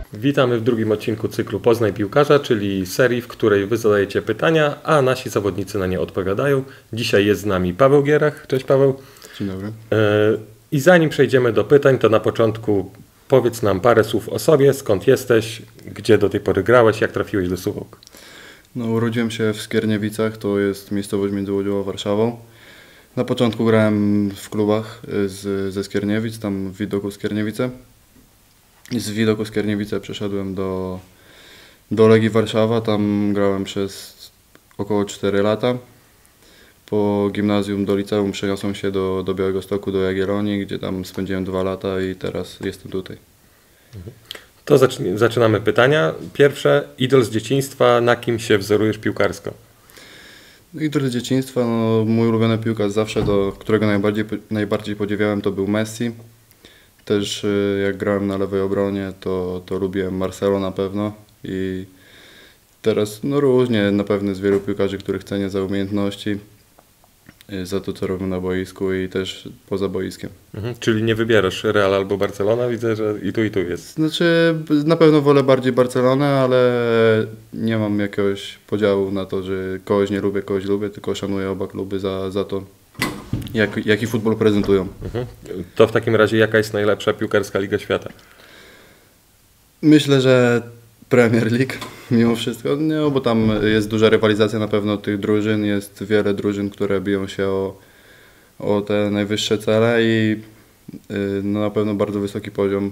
Witamy w drugim odcinku cyklu Poznaj Piłkarza, czyli serii, w której wy zadajecie pytania, a nasi zawodnicy na nie odpowiadają. Dzisiaj jest z nami Paweł Gierach. Cześć Paweł. Dzień dobry. I zanim przejdziemy do pytań, to na początku powiedz nam parę słów o sobie, skąd jesteś, gdzie do tej pory grałeś, jak trafiłeś do Suwałk. No, urodziłem się w Skierniewicach, to jest miejscowość między Łodzią a Warszawą. Na początku grałem w klubach ze Skierniewic, tam w Widoku Skierniewice. I z Widoku Skierniewice przeszedłem do Legii Warszawa, tam grałem przez około 4 lata. Po gimnazjum do liceum przeniosłem się do Białegostoku, do Jagiellonii, gdzie tam spędziłem 2 lata i teraz jestem tutaj. To zaczynamy pytania. Pierwsze, idol z dzieciństwa, na kim się wzorujesz piłkarsko? Idol z dzieciństwa, no, mój ulubiony piłkarz zawsze, do którego najbardziej podziwiałem, to był Messi. Też jak grałem na lewej obronie, to lubiłem Marcelo na pewno i teraz no różnie, na pewno jest wielu piłkarzy, których cenię za umiejętności, za to, co robią na boisku i też poza boiskiem. Czyli nie wybierasz Real albo Barcelona, widzę, że i tu jest. Znaczy, na pewno wolę bardziej Barcelonę, ale nie mam jakiegoś podziału na to, że kogoś nie lubię, kogoś lubię, tylko szanuję oba kluby za to, jaki futbol prezentują. To w takim razie jaka jest najlepsza piłkarska liga świata? Myślę, że Premier League mimo wszystko, no, bo tam jest duża rywalizacja na pewno tych drużyn, jest wiele drużyn, które biją się o te najwyższe cele i no, na pewno bardzo wysoki poziom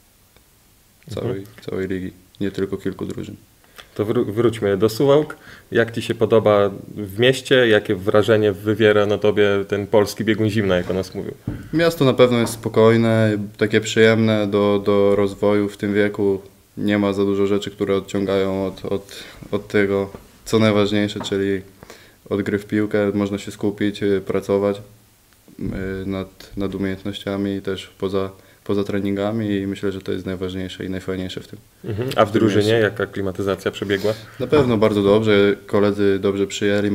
całej ligi, nie tylko kilku drużyn. To wróćmy do Suwałk. Jak Ci się podoba w mieście? Jakie wrażenie wywiera na Tobie ten polski biegun zimna, jak o nas mówił? Miasto na pewno jest spokojne, takie przyjemne do rozwoju w tym wieku. Nie ma za dużo rzeczy, które odciągają od tego, co najważniejsze, czyli od gry w piłkę. Można się skupić, pracować nad umiejętnościami i też poza treningami i myślę, że to jest najważniejsze i najfajniejsze w tym. A w drużynie jaka klimatyzacja przebiegła? Na pewno bardzo dobrze, koledzy dobrze przyjęli.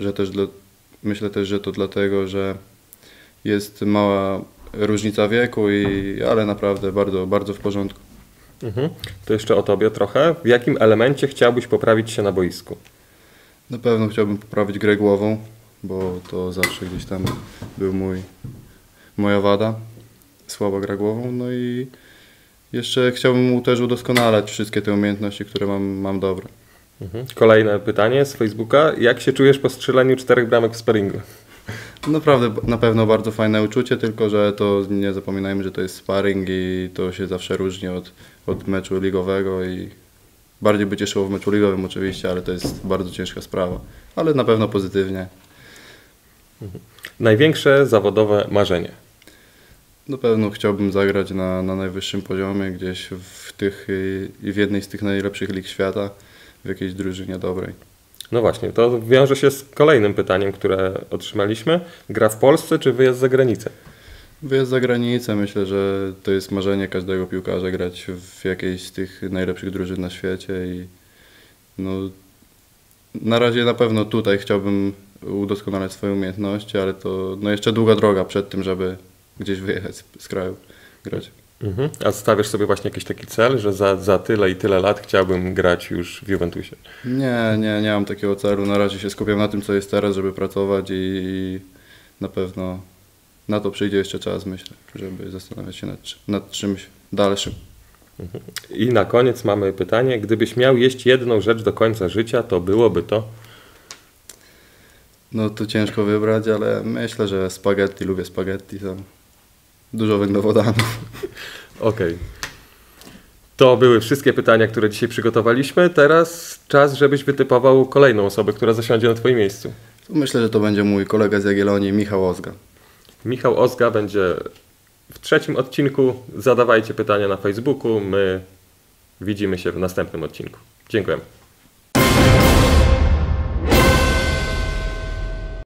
Myślę też, że to dlatego, że jest mała różnica wieku, ale naprawdę bardzo, bardzo w porządku. To jeszcze o Tobie trochę. W jakim elemencie chciałbyś poprawić się na boisku? Na pewno chciałbym poprawić grę głową, bo to zawsze gdzieś tam był moja wada. Słaba gra głową, no i jeszcze chciałbym mu też udoskonalać wszystkie te umiejętności, które mam dobre. Kolejne pytanie z Facebooka. Jak się czujesz po strzelaniu 4 bramek w sparingu? Naprawdę, na pewno bardzo fajne uczucie, tylko że to nie zapominajmy, że to jest sparring i to się zawsze różni od meczu ligowego i bardziej by cieszyło w meczu ligowym oczywiście, ale to jest bardzo ciężka sprawa, ale na pewno pozytywnie. Największe zawodowe marzenie? Na pewno chciałbym zagrać na najwyższym poziomie, gdzieś w jednej z tych najlepszych lig świata, w jakiejś drużynie dobrej. No właśnie, to wiąże się z kolejnym pytaniem, które otrzymaliśmy. Gra w Polsce czy wyjazd za granicę? Wyjazd za granicę, myślę, że to jest marzenie każdego piłkarza, grać w jakiejś z tych najlepszych drużyn na świecie i no, na razie na pewno tutaj chciałbym udoskonalać swoje umiejętności, ale to no, jeszcze długa droga przed tym, żeby gdzieś wyjechać z kraju grać. A stawiasz sobie właśnie jakiś taki cel, że za tyle i tyle lat chciałbym grać już w Juventusie? Nie mam takiego celu. Na razie się skupiam na tym, co jest teraz, żeby pracować i na pewno na to przyjdzie jeszcze czas, myślę, żeby zastanawiać się nad czymś dalszym. I na koniec mamy pytanie. Gdybyś miał jeść jedną rzecz do końca życia, to byłoby to? No to ciężko wybrać, ale myślę, że spaghetti, lubię spaghetti, tam dużo węglowodanów. Okej. To były wszystkie pytania, które dzisiaj przygotowaliśmy. Teraz czas, żebyś wytypował kolejną osobę, która zasiądzie na Twoim miejscu. Myślę, że to będzie mój kolega z Jagiellonii, Michał Ozga. Michał Ozga będzie w 3. odcinku. Zadawajcie pytania na Facebooku. My widzimy się w następnym odcinku. Dziękujemy.